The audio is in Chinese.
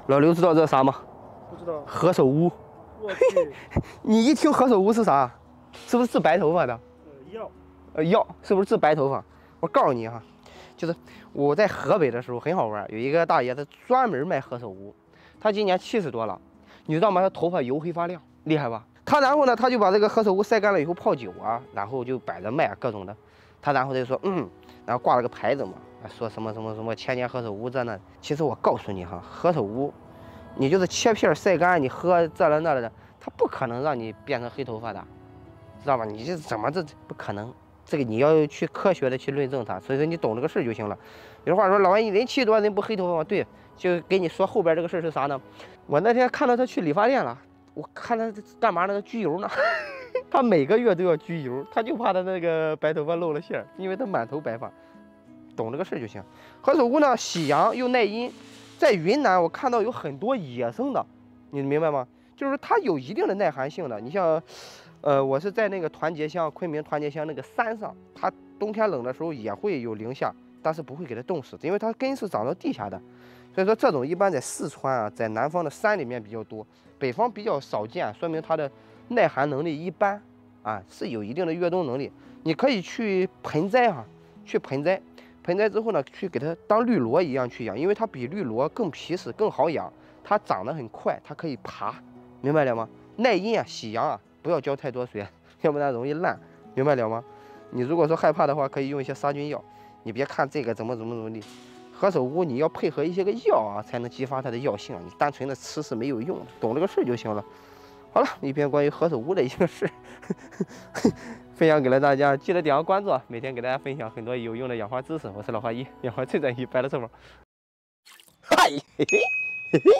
老刘知道这是啥吗？ 不知道。 何首乌。 我去。 你一听何首乌是啥？是不是治白头发的？ 药。 药是不是治白头发？我告诉你哈，就是我在河北的时候很好玩，有一个大爷他专门卖何首乌，他今年70多了，你知道吗？他头发黝黑发亮，厉害吧？他然后呢，他就把这个何首乌晒干了以后泡酒啊，然后就摆着卖各种的。他然后他就说然后挂了个牌子嘛，说什么什么什么千年何首乌这那。其实我告诉你哈，何首乌，你就是切片晒干，你喝这了那了的，它不可能让你变成黑头发的，知道吧？你这怎么这不可能？这个你要去科学的去论证它，所以说你懂这个事儿就行了。有话说，老王，人70多人不黑头发吗？对，就给你说后边这个事儿是啥呢？我那天看到他去理发店了，我看他干嘛呢？焗油呢。他每个月都要焗油，他就怕他那个白头发露了馅儿，因为他满头白发。懂这个事儿就行。何首乌呢，喜阳又耐阴，在云南我看到有很多野生的，你明白吗？就是它有一定的耐寒性的。你像，我是在那个团结乡，昆明团结乡那个山上，它冬天冷的时候也会有零下，但是不会给它冻死，因为它根是长到地下的。所以说这种一般在四川啊，在南方的山里面比较多，北方比较少见，说明它的耐寒能力一般啊，是有一定的越冬能力。你可以去盆栽哈，去盆栽。盆栽之后呢，去给它当绿萝一样去养，因为它比绿萝更皮实、更好养，它长得很快，它可以爬，明白了吗？耐阴啊，喜阳啊，不要浇太多水，要不然容易烂，明白了吗？你如果说害怕的话，可以用一些杀菌药。你别看这个怎么地，何首乌你要配合一些个药啊，才能激发它的药性，你单纯的吃是没有用的，懂这个事儿就行了。好了，一篇关于何首乌的一个事分享给了大家，记得点个关注啊！每天给大家分享很多有用的养花知识。我是老花一，养花最专一，白了这么。嗨，嘿嘿，嘿嘿。